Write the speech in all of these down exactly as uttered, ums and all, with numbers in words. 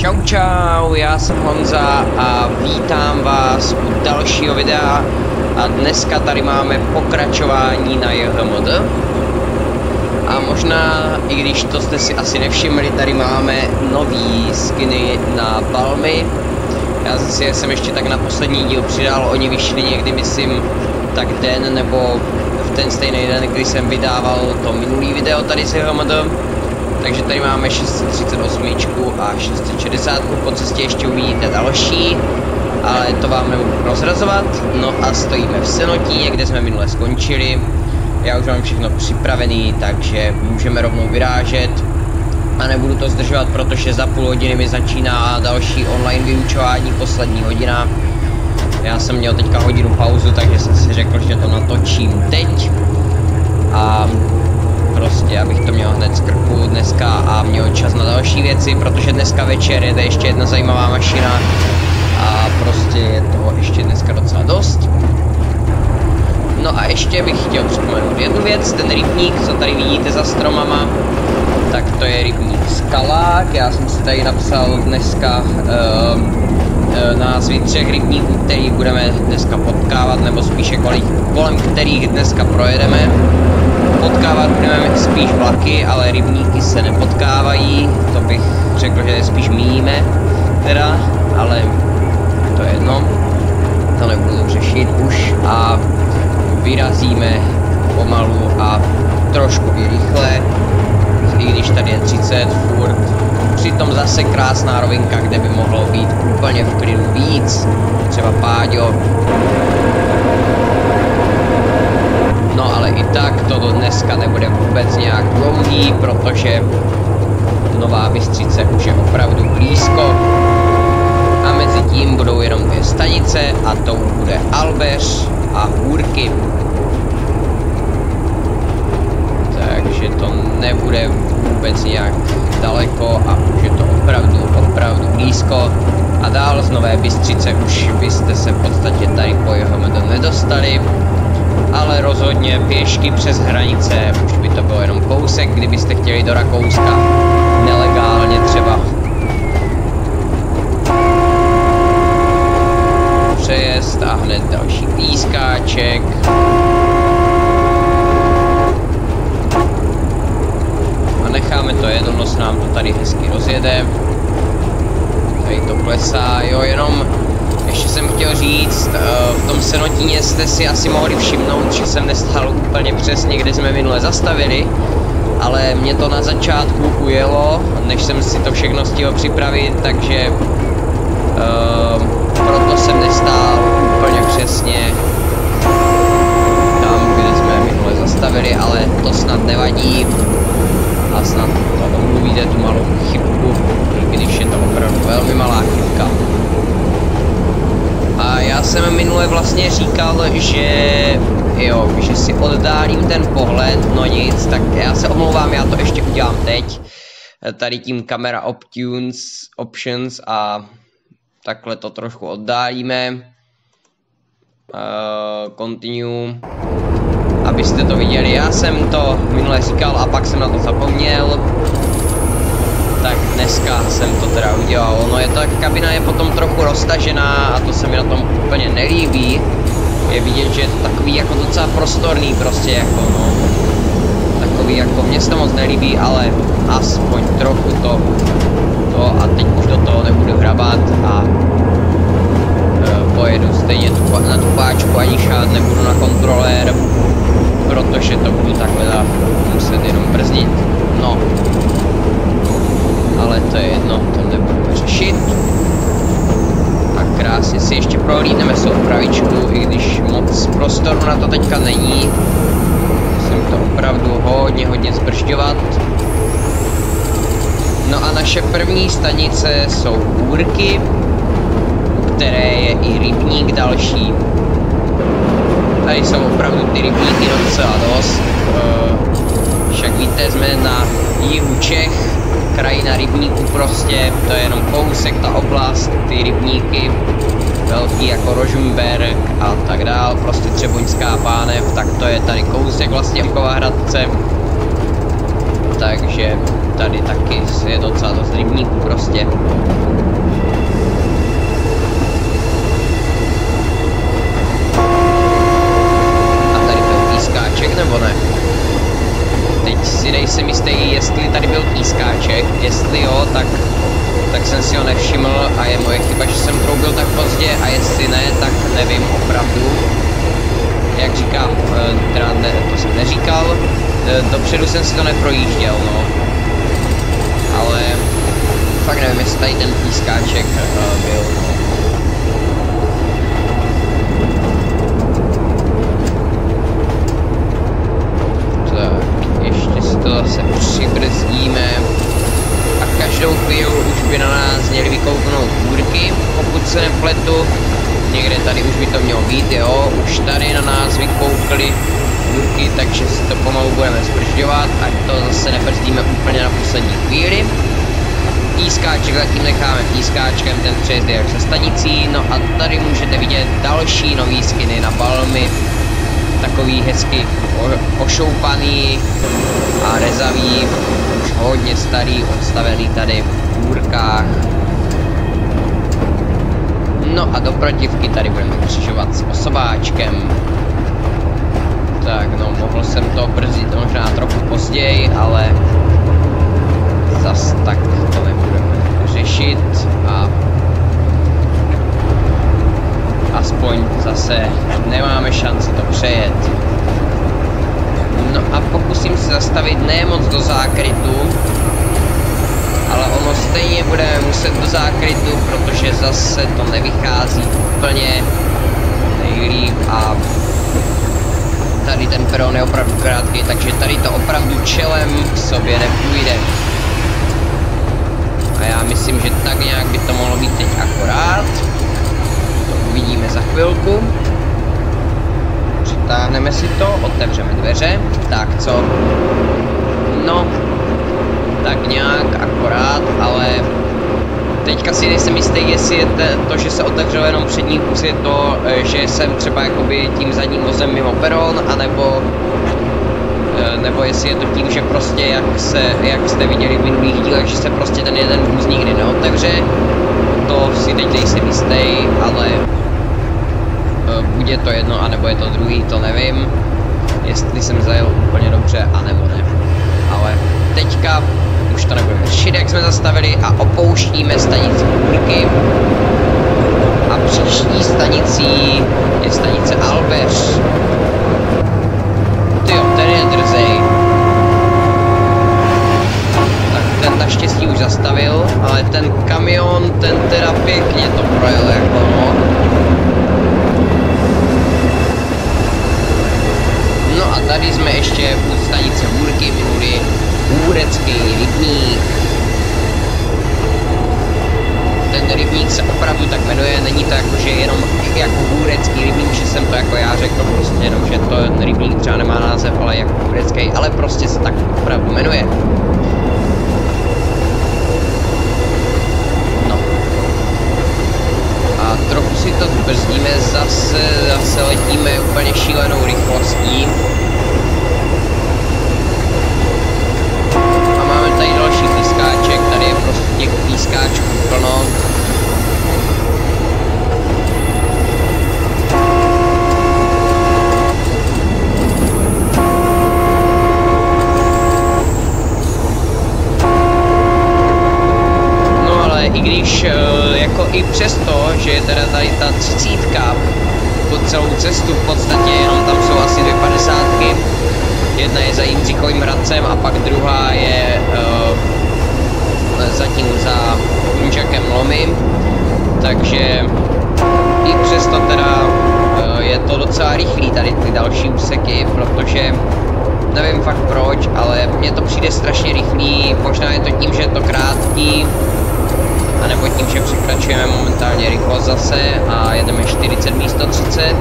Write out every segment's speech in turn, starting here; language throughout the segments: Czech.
Čau čau, já jsem Honza a vítám vás u dalšího videa a dneska tady máme pokračování na J H M D. A možná, i když to jste si asi nevšimli, tady máme nový skiny na Balmy. Já si jsem ještě tak na poslední díl přidal, oni vyšli někdy, myslím, tak den nebo v ten stejný den, kdy jsem vydával to minulý video tady z J H M D. Takže tady máme šest set třicet osm a šest set šedesát, po cestě ještě uvidíte další, ale to vám nebudu prozrazovat. No a stojíme v Senotíně, kde jsme minule skončili. Já už mám všechno připravený, takže můžeme rovnou vyrážet. A nebudu to zdržovat, protože za půl hodiny mi začíná další online vyučování, poslední hodina. Já jsem měl teďka hodinu pauzu, takže jsem si řekl, že to natočím teď. A prostě, abych to měl hned z krku dneska a měl čas na další věci, protože dneska večer jede ještě jedna zajímavá mašina a prostě je toho ještě dneska docela dost. No a ještě bych chtěl připomenout jednu věc, ten rybník, co tady vidíte za stromama, tak to je rybník Skalák. Já jsem si tady napsal dneska uh, uh, názvy třech rybníků, který budeme dneska potkávat, nebo spíše kolem, kolem kterých dneska projedeme. Potkávat budeme spíš vlaky, ale rybníky se nepotkávají, to bych řekl, že spíš míjíme, teda, ale to je jedno, to nebudu řešit už a vyrazíme pomalu a trošku i rychle, i když tady je třicet furt, přitom zase krásná rovinka, kde by mohlo být úplně v klidu víc, třeba Páďo. No ale i tak to do dneska nebude vůbec nějak dlouhý, protože Nová Bystřice už je opravdu blízko. A mezi tím budou jenom dvě stanice a to bude Albeř a Hůrky. Takže to nebude vůbec nějak daleko a už je to opravdu, opravdu blízko. A dál z Nové Bystřice už byste se v podstatě tady po J H M D nedostali. Ale rozhodně pěšky přes hranice už by to bylo jenom kousek, kdybyste chtěli do Rakouska nelegálně třeba. Přejezd a hned další pískáček. A necháme to jednonos, nám to tady hezky rozjede. Tady to klesá, jo, jenom ještě jsem chtěl říct, v tom Senotíně jste si asi mohli všimnout, že jsem nestál úplně přesně, kde jsme minule zastavili, ale mě to na začátku ujelo, než jsem si to všechno stihl připravit, takže uh, proto jsem nestál úplně přesně tam, kde jsme minule zastavili, ale to snad nevadí a snad to omluvíte tu malou chybku, i když je to opravdu velmi malá chybka. A já jsem minule vlastně říkal, že jo, že si oddálím ten pohled, no nic, tak já se omlouvám, já to ještě udělám teď. Tady tím Camera Options, Options a takhle to trošku oddálíme. Uh, continue. Abyste to viděli, já jsem to minule říkal a pak jsem na to zapomněl. Tak dneska jsem to teda udělal, no je to, kabina je potom trochu roztažená a to se mi na tom úplně nelíbí. Je vidět, že je to takový jako docela prostorný prostě jako no. Takový jako, mně se to moc nelíbí, ale aspoň trochu to, to a teď už do toho nebudu hrabat a e, pojedu stejně tu, na tu páčku, ani šát nebudu na kontrolér, protože to budu takhle muset jenom brzdit, no. Ale to je jedno, to nebudeme řešit. A krásně si ještě prohlídneme soupravičku, i když moc prostoru na to teďka není. Musím to opravdu hodně, hodně zbržďovat. No a naše první stanice jsou Hůrky, u které je i rybník další. Tady jsou opravdu ty rybníky docela dost. Však víte, jsme na jihu Čech, krajina rybníků prostě, to je jenom kousek ta oblast, ty rybníky, velký jako Rožmberk a tak dál, prostě Třeboňská pánev, tak to je tady kousek vlastně Hradce. Takže tady taky je docela dost rybníků prostě. tak jsem si ho nevšiml a je moje chyba, že jsem troubil tak pozdě a jestli ne, tak nevím opravdu. Jak říkám, teda ne, to jsem neříkal, dopředu jsem si to neprojížděl, no. Ale fakt nevím, jestli tady ten pískáček byl, no. Se přibrzdíme a každou chvíli už by na nás měli vykouknout kůrky, pokud se nepletu. Někde tady už by to mělo být, jo, už tady na nás vykoukly kůrky, takže si to pomalu budeme zbržďovat, ať to zase nebrzdíme úplně na poslední chvíli. Pískáček zatím necháme pískáčkem, ten přejezd je jak se stanicí, no a tady můžete vidět další nový skiny na balmy. Takový hezky ošoupaný a rezavý, už hodně starý, odstavený tady v kůrkách. No a do protivky tady budeme křižovat s osobáčkem. Tak no, mohl jsem to brzdit možná trochu později, ale zas tak to nebudeme řešit a aspoň zase nemáme šanci to přejet. No a pokusím se zastavit ne moc do zákrytu, ale ono stejně budeme muset do zákrytu, protože zase to nevychází úplně nejlíp a tady ten peron je opravdu krátký, takže tady to opravdu čelem k sobě nepůjde. A já myslím, že tak nějak by to mohlo být teď akorát. To uvidíme za chvilku. Přitáhneme si to, otevřeme dveře. Tak co? No, tak nějak akorát, ale teďka si nejsem jistý, jestli je to, že se otevřelo jenom přední kus, je to, že jsem třeba jakoby tím zadním vozem mimo peron, anebo nebo jestli je to tím, že prostě jak, se, jak jste viděli v minulých dílech, že se prostě ten jeden vůz nikdy neotevře. To si teď nejsem jistý, ale buď je to jedno, anebo je to druhý, to nevím. Jestli jsem zajel úplně dobře, anebo ne. Ale teďka už to nebudeme řešit, jak jsme zastavili a opouštíme stanici Kůrky. A příští stanicí je stanice Albeř. Tyjo, ten je drzej. Tak ten naštěstí už zastavil, ale ten kamion, ten teda pěkně to projel jako no. No a tady jsme ještě u stanice Hůrky minuli Hůrecký rybník. Ten rybník se opravdu tak jmenuje, není to jako, že jenom jako Hůrecký rybník, že jsem to jako já řekl, prostě jenom, že to ten rybník třeba nemá název, ale jako Hůrecký, ale prostě se tak opravdu jmenuje. No. A trochu si to brzdíme, zase, zase letíme úplně šílenou rychlostí. A máme tady další pískáček, tady je prostě těch pískáčků plno. No ale i když, jako i přesto, že je teda tady ta třicítka po celou cestu v podstatě, jenom tam jsou asi dvě padesátky. Jedna je za Jindřichovým Hradcem a pak druhá je uh, zatím za Kunžakem Lomy. Takže i přesto teda uh, je to docela rychlý tady ty další úseky, protože nevím fakt proč, ale mně to přijde strašně rychlý. Možná je to tím, že je to krátký, anebo tím, že překračujeme momentálně rychlost zase a jedeme čtyřicet místo třicet.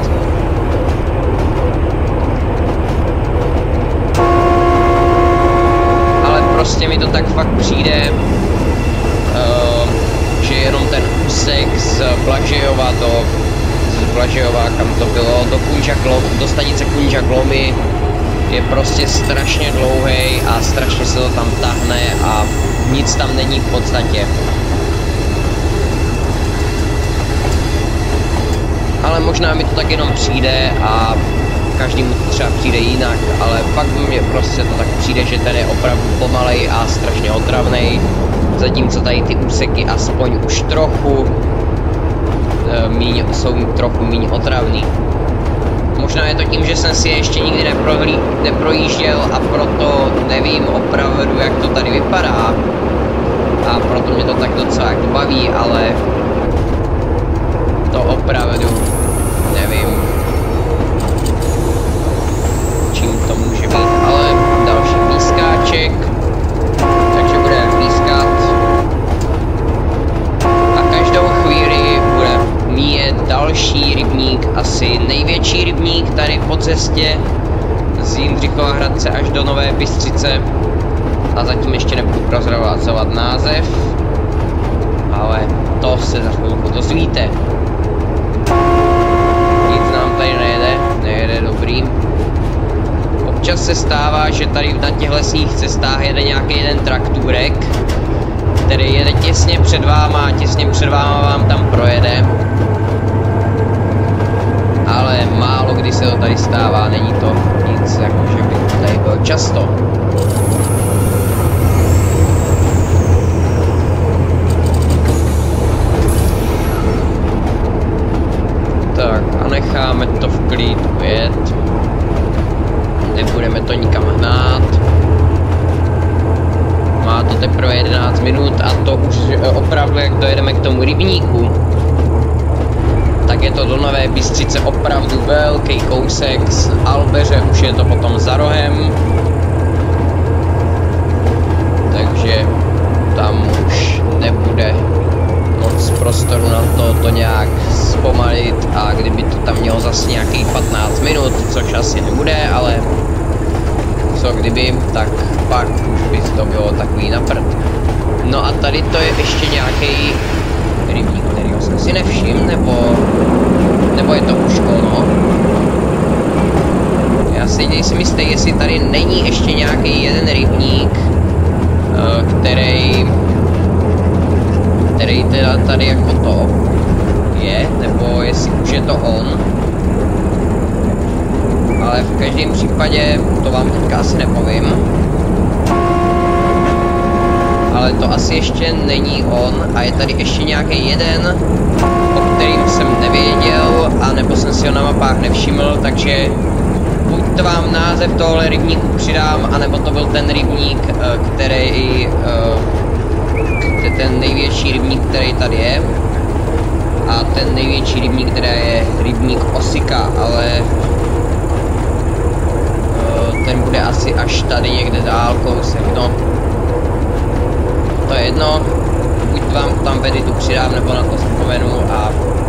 Prostě mi to tak fakt přijde, uh, že jenom ten úsek z Blažejova do, z Blažejova, kam to bylo, do, Kunžak, do stanice Kunžak Lomy je prostě strašně dlouhý a strašně se to tam tahne a nic tam není v podstatě. Ale možná mi to tak jenom přijde a každému to třeba přijde jinak, ale fakt mně prostě to tak přijde, že ten je opravdu pomalej a strašně otravnej. Zatímco tady ty úseky aspoň už trochu e, míň, jsou trochu míň otravný. Možná je to tím, že jsem si je ještě nikdy neprohlí, neprojížděl a proto nevím opravdu, jak to tady vypadá. A proto mě to tak docela jako baví, ale to opravdu nevím, čím to může být. Ale další pískáček, takže budeme pískat a každou chvíli bude míjet další rybník, asi největší rybník tady po cestě z Jindřichova Hradce až do Nové Bystřice. A zatím ještě nebudu prozrazovat název, ale to se za chvilku dozvíte. Nic nám tady nejede, nejede dobrý. Občas se stává, že tady na těch lesních cestách jede nějaký jeden traktůrek, který jede těsně před váma a těsně před váma vám tam projede. Ale málo kdy se to tady stává, není to nic, jako že by tady bylo často. Tak a necháme to v klidu jet. Nebudeme to nikam hnát. Má to teprve jedenáct minut a to už opravdu, jak dojedeme k tomu rybníku, tak je to do Nové Bystřice opravdu velký kousek. Z Albeře už je to potom za rohem. Takže tam už nebude moc prostoru na to, to nějak zpomalit, a kdyby to tam mělo zase nějakých patnáct minut, což asi nebude, ale co kdyby, tak pak už by to bylo takový na prd. No a tady to je ještě nějaký rybník, kterýho jsem si nevšiml, nebo, nebo je to už ono. Já si nejsem jistý, jestli tady není ještě nějaký jeden rybník, který který teda tady jako to je, nebo jestli už je to on. Ale v každém případě to vám teďka asi nepovím. Ale to asi ještě není on a je tady ještě nějaký jeden, o kterým jsem nevěděl, anebo jsem si ho na mapách nevšiml, takže buď to vám název tohle rybníku přidám, anebo to byl ten rybník, který ten největší rybník, který tady je, a ten největší rybník, který je rybník Osika, ale ten bude asi až tady někde dál kousek, no. To je jedno, buď vám tam vedy tu přidám, nebo na to vzpomenu a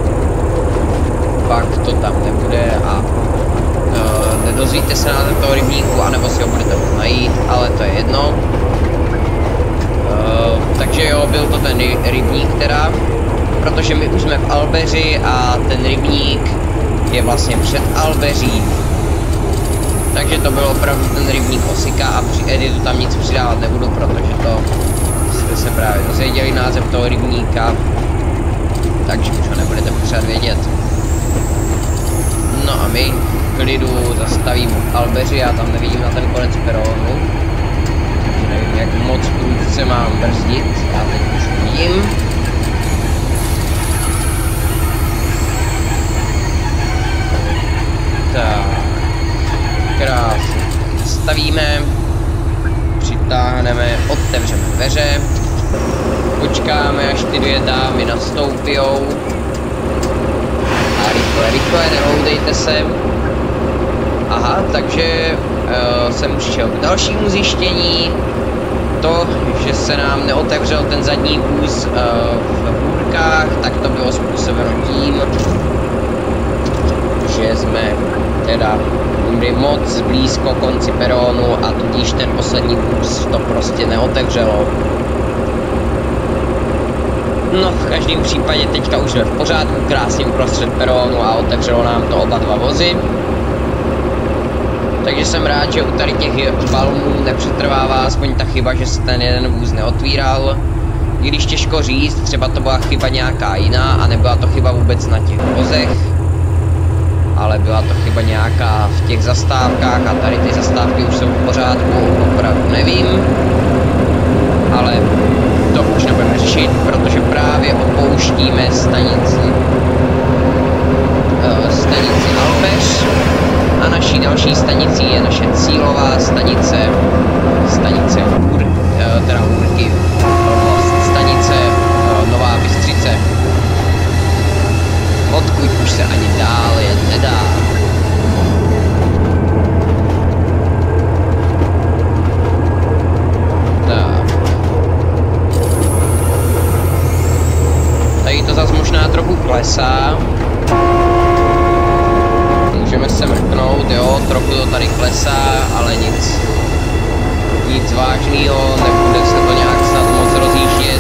pak to tam nebude a uh, nedozvíte se název toho rybníku, anebo si ho budete moct najít, ale to je jedno. Uh, takže jo, byl to ten rybník teda, protože my už jsme v Albeři a ten rybník je vlastně před Albeří. Takže to byl opravdu ten rybník Osika a při editu tam nic přidávat nebudu, protože to jste se právě dozvěděli název toho rybníka, takže už ho nebudete potřebovat vědět. No a my v klidu zastavím v Albeři, já tam nevidím na ten konec peronu. Nevím, jak moc prudce mám brzdit, já teď už vidím. Tak, krásně stavíme, přitáhneme, otevřeme dveře, počkáme, až ty dvě dámy nastoupijou a rychle, rychle, nehoudejte se. Aha, takže uh, jsem přišel k dalšímu zjištění. To, že se nám neotevřel ten zadní vůz uh, v hůrkách, tak to bylo způsobeno tím, že jsme teda byli moc blízko konci peronu a tudíž ten poslední vůz to prostě neotevřelo. No, v každém případě teďka už jsme v pořádku, krásně uprostřed peronu a otevřelo nám to oba dva vozy. Takže jsem rád, že u tady těch balmů nepřetrvává aspoň ta chyba, že se ten jeden vůz neotvíral. I když těžko říct, třeba to byla chyba nějaká jiná a nebyla to chyba vůbec na těch vozech, ale byla to chyba nějaká v těch zastávkách a tady ty zastávky už jsou v pořádku, opravdu nevím. Ale to už nebudeme řešit, protože právě opouštíme stanici. Uh, stanici Albeř a naší další stanicí je naše cílová stanice. Stanice Ur, uh, teda Urky, uh, stanice uh, Nová Bystřice. Odkud už se ani dál jet nedá. Tady to zase možná trochu klesá. Můžeme se mrknout, jo, trochu to tady klesá, ale nic. Nic vážného, nebude se to nějak snad moc rozjíždět.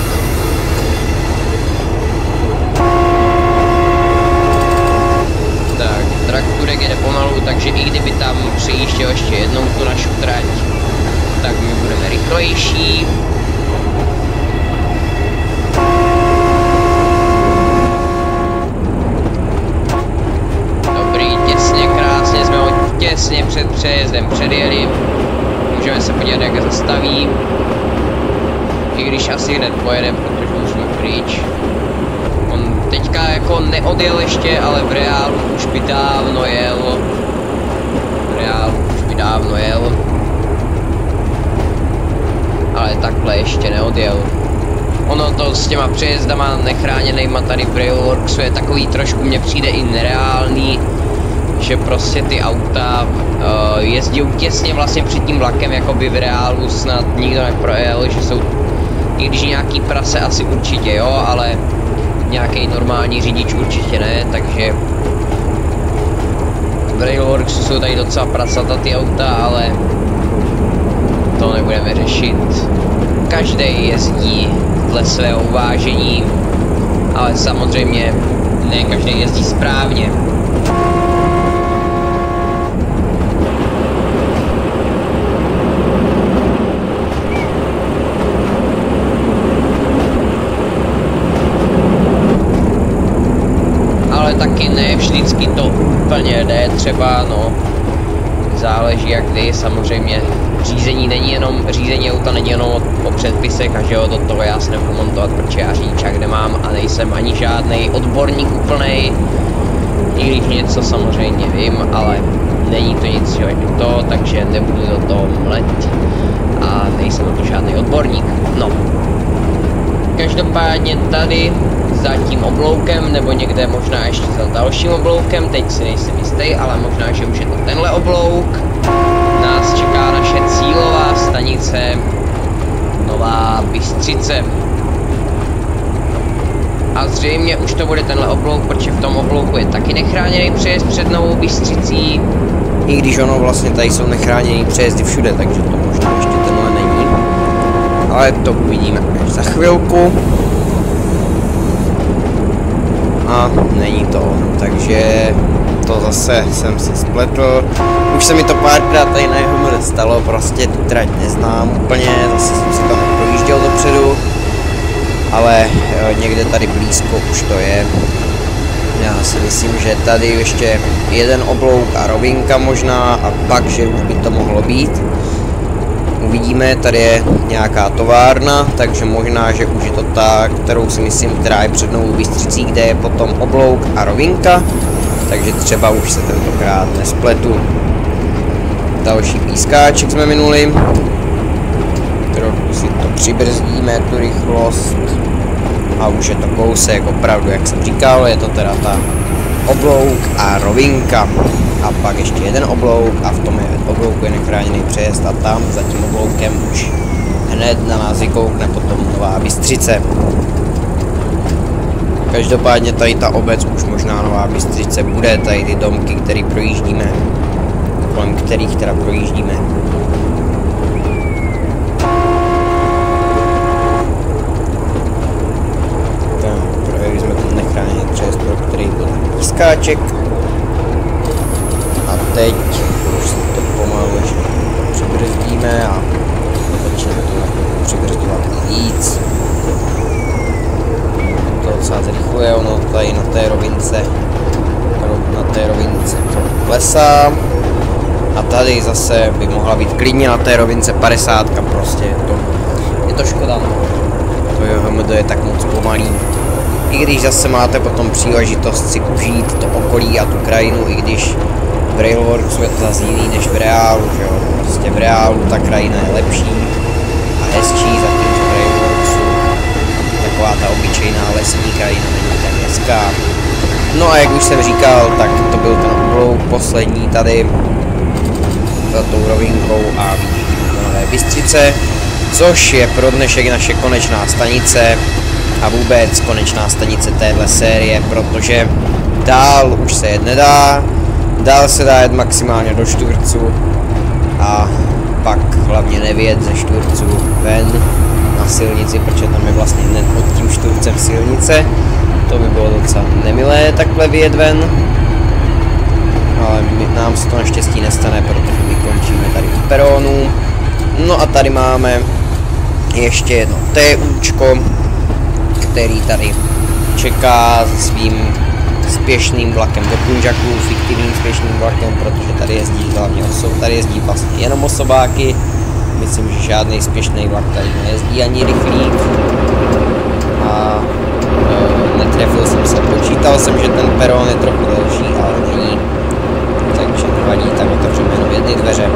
Tak, trakturek jede pomalu, takže i kdyby tam přejížděl ještě jednou tu našu trať, tak my budeme rychlejší. Těsně před přejezdem předjeli. Můžeme se podívat, jak zastaví. I když asi hned pojede, protože už jsme pryč. On teďka jako neodjel ještě, ale v reálu už by dávno jel. V reálu už by dávno jel. Ale takhle ještě neodjel. Ono to s těma přejezdama nechráněnejma tady v Railworksu je takový trošku, mně přijde i nereálný, že prostě ty auta uh, jezdí těsně vlastně před tím vlakem, jako by v reálu snad nikdo neprojel, že jsou, i když nějaký prase asi určitě jo, ale nějaký normální řidič určitě ne, takže v Railworksu jsou tady docela prasata ty auta, ale to nebudeme řešit. Každý jezdí dle svého uvážení, ale samozřejmě ne každý jezdí správně. Taky ne vždycky to úplně jde, třeba no, záleží jak kdy, samozřejmě řízení není jenom, řízení auta není jenom o, o předpisech a že jo, do toho já se nebudu montovat, protože já řidičák nemám a nejsem ani žádnej odborník úplnej, i když něco samozřejmě vím, ale není to nic jo, to, takže nebudu do toho mlet a nejsem to žádný odborník, no. Každopádně tady za tím obloukem, nebo někde možná ještě za dalším obloukem, teď si nejsem jistý, ale možná, že už je to tenhle oblouk, nás čeká naše cílová stanice Nová Bystřice. A zřejmě už to bude tenhle oblouk, protože v tom oblouku je taky nechráněný přejezd před Novou Bystřicí. I když ono vlastně tady jsou nechráněný přejezdy všude, takže to možná ještě tenhle není. Ale to uvidíme až za chvilku. A není to on, takže to zase jsem si spletl. Už se mi to párkrát tady na jeho mle stalo, prostě tu trať neznám úplně, zase jsem si tam projížděl dopředu, ale někde tady blízko už to je. Já si myslím, že tady ještě jeden oblouk a rovinka možná a pak, že už by to mohlo být. Uvidíme, tady je nějaká továrna, takže možná, že už je to ta, kterou si myslím, která je před Novou Bystřicí, kde je potom oblouk a rovinka, takže třeba už se tentokrát nespletu. Další pískáček jsme minuli, trochu si to přibrzdíme, tu rychlost, a už je to kousek, opravdu, jak jsem říkal, je to teda ta oblouk a rovinka. A pak ještě jeden oblouk a v tom je oblouku je nechráněný přejezd a tam za tím obloukem už hned na nás vykoukne potom Nová Bystřice. Každopádně tady ta obec už možná Nová Bystřice bude, tady ty domky, které projíždíme, kolem kterých teda projíždíme. Tak, projeli jsme ten nechráněný přejezd, pro který byl ten pískáček. A teď už si to pomalu ještě přibrzdíme a začneme to přibrzdovat víc. To docela zrychluje, ono tady na té rovince, na té rovince to klesá. A tady zase by mohla být klidně na té rovince padesátka, prostě je to, je to škoda. To J H M D je tak moc pomalý. I když zase máte potom příležitost si užít to okolí a tu krajinu, i když v Railworksu je to zase jiný než v reálu, že jo. Prostě v reálu ta krajina je lepší a hezčí, zatímco v Railworksu taková ta obyčejná lesní krajina není tak hezká. No a jak už jsem říkal, tak to byl ten oblouk poslední tady za tou rovinkou a výjíždíme do Nové Bystřice, což je pro dnešek naše konečná stanice a vůbec konečná stanice téhle série, protože dál už se jet nedá, dál se dá jet maximálně do Štvůrců a pak hlavně nevyjet ze Štvůrců ven na silnici, protože tam je vlastně hned pod tím Štvůrcem silnice. To by bylo docela nemilé takhle vyjet ven, ale my, nám se to naštěstí nestane, protože my končíme tady v peronu. No a tady máme ještě jedno TUčko, který tady čeká se svým spěšným vlakem do Punjaku, fiktivním spěšným vlakem, protože tady jezdí hlavně osob, tady jezdí vlastně jenom osobáky. Myslím, že žádný spěšný vlak tady nejezdí ani rychlík. A e, netrefil jsem se, počítal jsem, že ten peron je trochu delší, ale není. Takže nevadí, tak otevřeme jenom jedny dveře.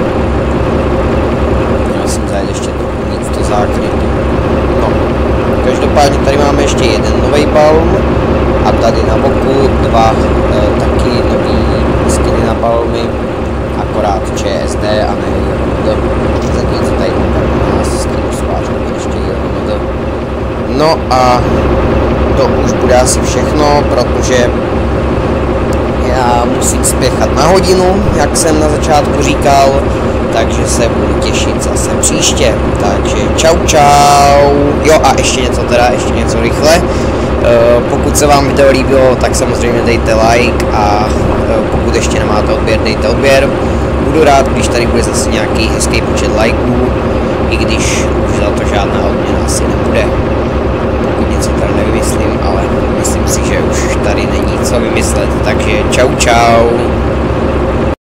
Měl jsem zajet ještě trochu víc do zákrytu. No, každopádně tady máme ještě jeden nový balm a tady na boku dva e, taky nový skiny na balmy, akorát ČSD a ne J H M D. Zatímco tady na nás skinu sváříme ještě J H M D. No a to už bude asi všechno, protože já musím spěchat na hodinu, jak jsem na začátku říkal, takže se budu těšit zase příště. Takže čau čau. Jo a ještě něco teda, ještě něco rychle. Pokud se vám video líbilo, tak samozřejmě dejte like a pokud ještě nemáte odběr, dejte odběr. Budu rád, když tady bude zase nějaký hezký počet lajků, i když už za to žádná odměna asi nebude. Pokud něco tady nevymyslím, ale myslím si, že už tady není co vymyslet. Takže čau čau.